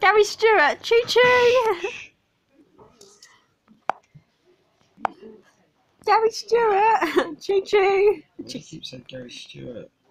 Gary Stewart, choo choo. Gary Stewart, choo choo. Why do you keep saying Gary Stewart?